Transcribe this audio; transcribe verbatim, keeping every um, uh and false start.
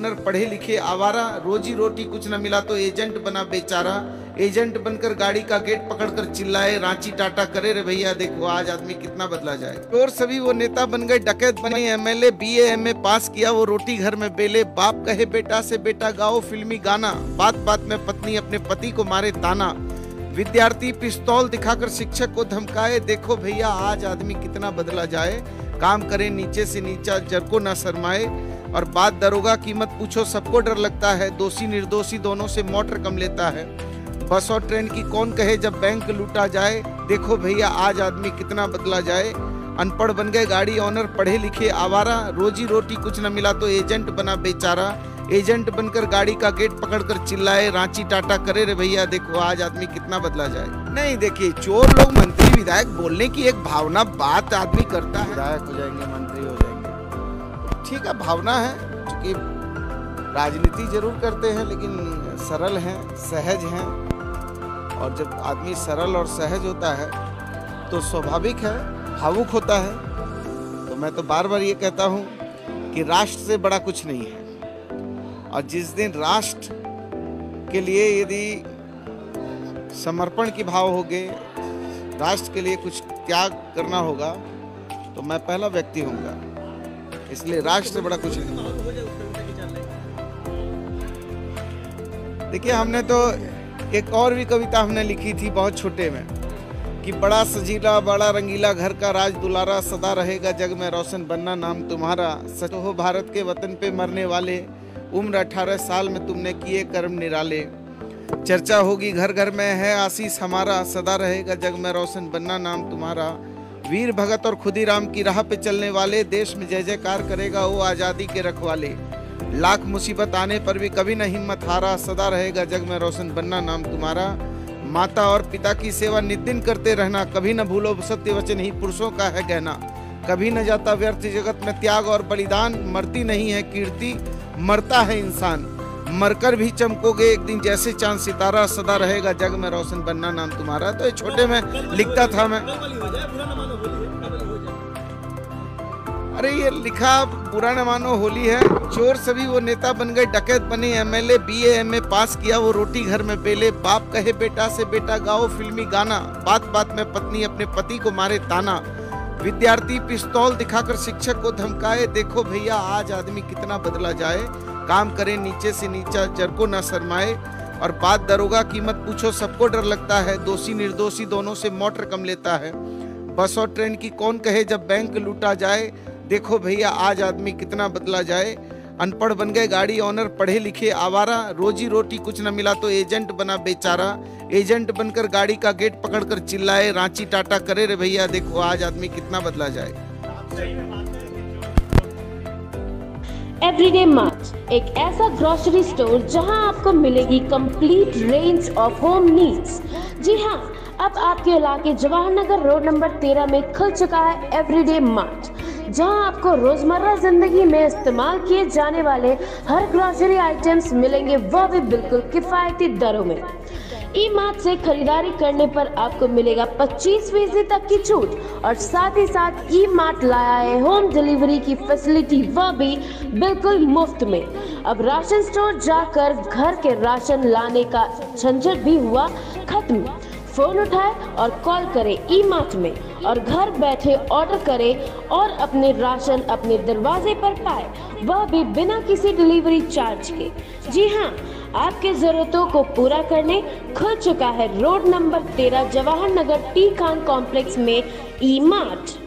Partner पढ़े लिखे आवारा, रोजी रोटी कुछ न मिला तो एजेंट बना बेचारा। एजेंट बनकर गाड़ी का गेट पकड़कर चिल्लाए रांची टाटा करे रे भैया देखो आज आदमी कितना बदला जाए। और सभी वो नेता बन गए, डकैत बने एमएलए, बीए एमए पास किया वो रोटी घर में बेले। बाप कहे बेटा से बेटा गाओ फिल्मी गाना, बात बात में पत्नी अपने पति को मारे ताना। विद्यार्थी पिस्तौल दिखाकर शिक्षक को धमकाए, देखो भैया आज आदमी कितना बदला जाए। काम करे नीचे से नीचा जर को न शर्माए। और बात दरोगा की मत पूछो सबको डर लगता है, दोषी निर्दोषी दोनों से मोटर कम लेता है। बस और ट्रेन की कौन कहे जब बैंक लूटा जाए, देखो भैया आज आदमी कितना बदला जाए। अनपढ़ बन गए गाड़ी ऑनर, पढ़े लिखे आवारा, रोजी रोटी कुछ न मिला तो एजेंट बना बेचारा। एजेंट बनकर गाड़ी का गेट पकड़कर चिल्लाए रांची टाटा करे रे भैया देखो आज आदमी कितना बदला जाए। नहीं देखिए, चोर लोग मंत्री विधायक बोलने की एक भावना बात आदमी करता है, विधायक हो जाएंगे मंत्री हो जाएंगे, ठीक है भावना है, क्योंकि राजनीति जरूर करते हैं लेकिन सरल हैं, सहज हैं। और जब आदमी सरल और सहज होता है तो स्वाभाविक है भावुक होता है। तो मैं तो बार बार ये कहता हूँ कि राष्ट्र से बड़ा कुछ नहीं है। और जिस दिन राष्ट्र के लिए यदि समर्पण की भाव होगे, राष्ट्र के लिए कुछ त्याग करना होगा तो मैं पहला व्यक्ति होऊंगा। इसलिए राष्ट्र से बड़ा कुछ नहीं। देखिए, हमने तो एक और भी कविता हमने लिखी थी बहुत छोटे में कि बड़ा सजीला बड़ा रंगीला घर का राज दुलारा, सदा रहेगा जग में रोशन बनना नाम तुम्हारा। सच हो भारत के वतन पे मरने वाले, उम्र अठारह साल में तुमने किए कर्म निराले। चर्चा होगी घर घर में है आशीष हमारा, सदा रहेगा जग में रोशन बनना नाम तुम्हारा। वीर भगत और खुदीराम की राह पे चलने वाले, देश में जय जयकार करेगा वो आज़ादी के रखवाले। लाख मुसीबत आने पर भी कभी न हिम्मत हारा, सदा रहेगा जग में रोशन बनना नाम तुम्हारा। माता और पिता की सेवा नित्य करते रहना, कभी न भूलो सत्य वचन ही पुरुषों का है गहना। कभी न जाता व्यर्थ जगत में त्याग और बलिदान, मरती नहीं है कीर्ति मरता है इंसान। मरकर भी चमकोगे एक दिन जैसे चांद सितारा, सदा रहेगा जग में रोशन बनना नाम तुम्हारा। तो ये छोटे में लिखता था मैं। अरे ये लिखा बुरा न मानो होली है। चोर सभी वो नेता बन गए, डकैत बने एमएलए, बीए एमए पास किया वो रोटी घर में बेले। बाप कहे बेटा से बेटा गाओ फिल्मी गाना, बात बात में पत्नी अपने पति को मारे ताना। विद्यार्थी पिस्तौल दिखाकर शिक्षक को धमकाए, देखो भैया आज आदमी कितना बदला जाए। काम करे नीचे से नीचा जर को न शर्माए। और बात दरोगा की मत पूछो सबको डर लगता है, दोषी निर्दोषी दोनों से मोटर कम लेता है। बस और ट्रेन की कौन कहे जब बैंक लूटा जाए, देखो भैया आज आदमी कितना बदला जाए। अनपढ़ बन गए गाड़ी ऑनर, पढ़े लिखे आवारा, रोजी रोटी कुछ न मिला तो एजेंट बना बेचारा। एजेंट बनकर गाड़ी का गेट पकड़कर चिल्लाए रांची टाटा करे रे भैया देखो आज आदमी कितना बदला जाए। एवरीडे मार्ट एक ऐसा ग्रोसरी स्टोर जहां आपको मिलेगी complete range of home needs. जी हां, अब आपके इलाके जवाहर नगर रोड नंबर तेरह में खुल चुका है एवरीडे मार्ट, जहां आपको रोजमर्रा जिंदगी में इस्तेमाल किए जाने वाले हर ग्रोसरी आइटम्स मिलेंगे, वह भी बिल्कुल किफायती दरों में। ई मार्ट से खरीदारी करने पर आपको मिलेगा पच्चीस फीसदी तक की छूट और साथ ही साथ ई मार्ट लाया है होम डिलीवरी की फैसिलिटी, वह भी बिल्कुल मुफ्त में। अब राशन स्टोर जाकर घर के राशन लाने का झंझट भी हुआ खत्म। फोन उठाए और कॉल करें ई मार्ट में और घर बैठे ऑर्डर करें और अपने राशन अपने दरवाजे पर पाए, वह भी बिना किसी डिलीवरी चार्ज के। जी हाँ, आपके जरूरतों को पूरा करने खुल चुका है रोड नंबर तेरह जवाहर नगर टी खान कॉम्प्लेक्स में ई मार्ट।